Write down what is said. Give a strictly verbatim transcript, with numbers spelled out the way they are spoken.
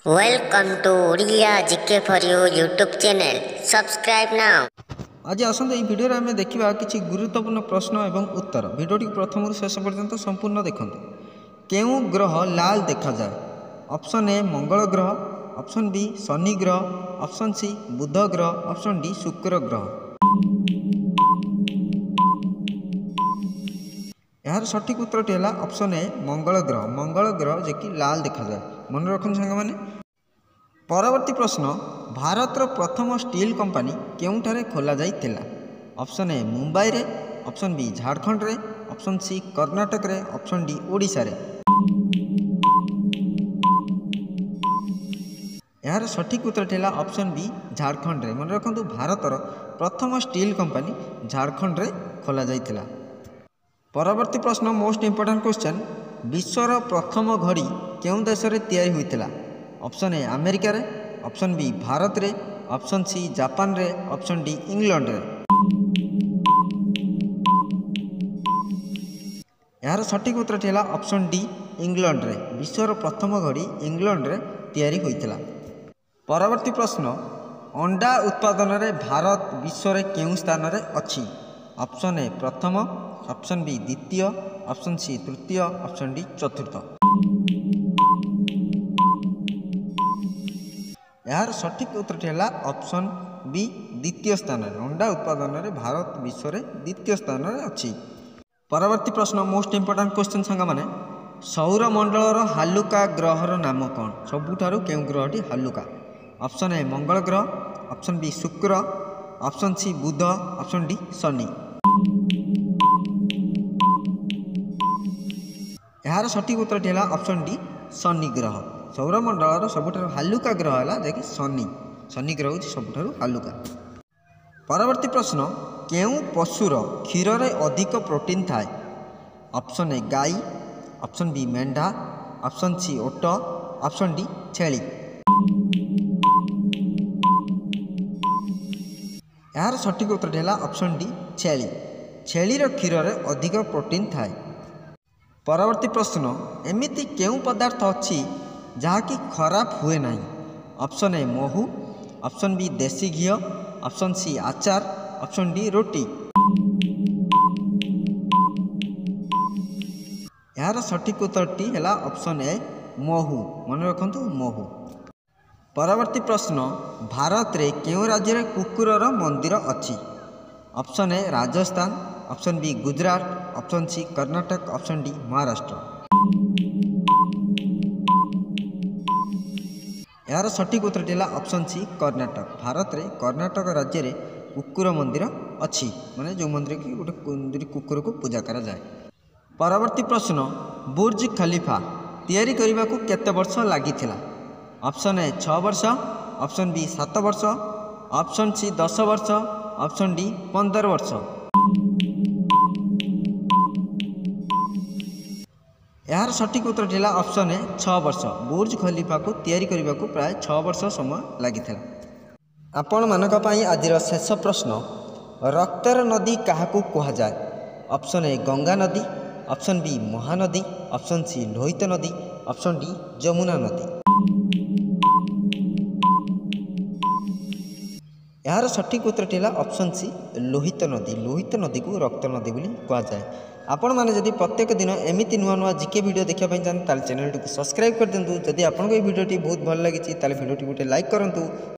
Welcome to Oriya G K for you YouTube channel. Subscribe now. आज आसते ये video आम देखा किसी गुरुत्वपूर्ण प्रश्न एवं उत्तर भिडियोटी प्रथम शेष पर्यंत संपूर्ण देखते। केउ ग्रह लाल देखा जाए? ऑप्शन ए मंगल ग्रह, ऑप्शन बी शनि ग्रह, ऑप्शन सी बुध ग्रह, ऑप्शन डी शुक्र ग्रह। यार सठिक उत्तर टी है ऑप्शन ए मंगल ग्रह। मंगल ग्रह जे कि लाल देखा जाए। मन रखन सांग माने। परवर्ती प्रश्न, भारतर प्रथम स्टील कंपनी केउठारे खोला जाइतिला? ऑप्शन ए मुंबई रे, ऑप्शन बी झारखंड रे, ऑप्शन सी कर्नाटक रे, ऑप्शन डी ओडिशा रे। यार सठिक उत्तर टी है ऑप्शन बी झारखंड रे। मन रखंतु भारतर प्रथम स्टील कंपनी झारखंड रे खोला जाइतिला। परवर्ती प्रश्न मोस्ट इंपोर्टेंट क्वेश्चन, विश्वर प्रथम घड़ी केउं देश रे तैयारी होइतिला? ऑप्शन ए अमेरिका रे, ऑप्शन बी भारत रे, ऑप्शन सी जापान रे, ऑप्शन डी इंग्लैंड रे। यार सठिक उत्तर टी है ऑप्शन डी इंग्लैंड रे। विश्वर प्रथम घड़ी इंग्लैंड रे तैयारी होइतिला। परवर्ती प्रश्न, अंडा उत्पादन रे भारत विश्व रे केउं स्थान रे अछि? ऑप्शन ए प्रथम, ऑप्शन बी द्वितीय, ऑप्शन सी तृतीय, ऑप्शन डी चतुर्थ। यार सठिक उत्तर है ऑप्शन बी द्वितीय स्थान। अंडा उत्पादन में भारत विश्व में द्वितीय स्थान में अच्छी। परवर्ती प्रश्न मोस्ट इंपोर्टेंट क्वेश्चन सांग माने, सौरमंडल हालुका ग्रहर नाम कौन? सबुठारु केउं ग्रहटी हालुका? ऑप्शन ए मंगल ग्रह, option B Shukra, option C Budh, option D Shani. यार सठिक उत्तर है ऑप्शन डी शनि ग्रह। सौरमंडल सबुठारु हालुका ग्रह है जैकि शनि। शनि ग्रह हूँ सबुठारु हालुका। परवर्ती प्रश्न, केउं पशुर क्षीर रे अधिक प्रोटीन थाए? ऑप्शन ए गाई, ऑप्शन बी मेंढा, ऑप्शन सी ओट, ऑप्शन डी छेली। यार सठिक उत्तर है ऑप्शन डी छेली। छेलीर क्षीर रे अधिक प्रोटीन थाए। परवर्ती प्रश्न, एमिति केउं पदार्थ अच्छी जहाँकि खराब हुए नहीं? ऑप्शन ए महू, ऑप्शन बी देसी घी, ऑप्शन सी आचार, ऑप्शन डी रोटी। यार सठिक उत्तरटी है ऑप्शन ए महू। मन रखंतु महू। परवर्ती प्रश्न, भारत रे केउं राज्य रे कुकुरर मंदिर अच्छी? Option A Rajasthan, option B Gujarat, option C Karnataka, option D Maharashtra. यार सठिक उत्तर है ऑप्शन सी कर्नाटक। भारत रे कर्नाटक राज्य रे कुकुर मंदिर अच्छी, माने जो मंदिर की गोटे कुकुर को पूजा करा जाए। परवर्ती प्रश्न, बुर्ज खलीफा तैयारी करने को केते वर्ष लागिथिला? ऑप्शन ए छह वर्ष, ऑप्शन बी सात वर्ष, ऑप्शन सी दस वर्ष, ऑप्शन डी पंद्रह वर्ष। यार सठिक उत्तर है ऑप्शन ए छह वर्ष। बुर्ज खलीफा को तैयारी करने को प्राय छह वर्ष समय लगी। आपण मानक पई आजिर शेष प्रश्न, रक्तर नदी काहाकू कहा जाए? ऑप्शन ए गंगा नदी, option B Mahanadi, option C Lohit नदी, ऑप्शन डी जमुना नदी। यार सठिक उत्तर है ऑप्शन सी लोहित नदी। लोहित नदी को रक्त नदी बोली कहा जाए। आपण मैंने जदि प्रत्येक दिन एमती नुआ नुआ जिके वीडियो देखा चाहते चैनल को सब्सक्राइब कर दिंतु। जदि आपको ये वीडियोटी बहुत भल लगी भिडियोटी गोटे लाइक करूँ।